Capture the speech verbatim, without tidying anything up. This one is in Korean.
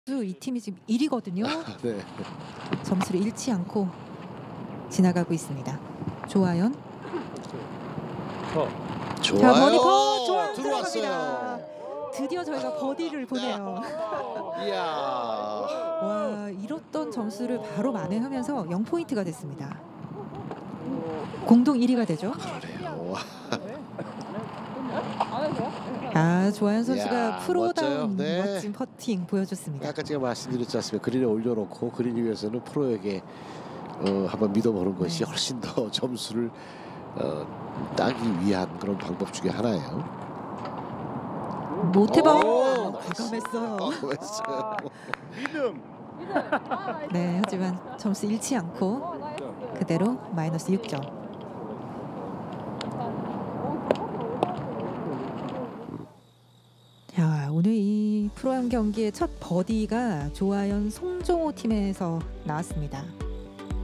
이 팀이 지금 일 위거든요. 네. 점수를 잃지 않고 지나가고 있습니다. 조아연. 좋아요. 자, 버디 컷! 조아연 들어왔어요. 들어갑니다. 드디어 저희가 버디를 보네요. 이야. 와, 잃었던 점수를 바로 만회하면서 영 포인트가 됐습니다. 공동 일 위가 되죠. 그래요. 아, 조아연 선수가 이야, 프로다운 멋져요. 네. 멋진 퍼팅 보여줬습니다. 아까 제가 말씀드렸지 않습니까? 그린에 올려놓고 그린 위에서는 프로에게 어, 한번 믿어보는 것이 네. 훨씬 더 점수를 어, 따기 위한 그런 방법 중에 하나예요. 모태범 오, 과감했어요. 과감했어요. 리듬. 네, 하지만 점수 잃지 않고 그대로 마이너스 육 점. 자, 오늘 이 프로암 경기의 첫 버디가 조아연 송종호 팀에서 나왔습니다.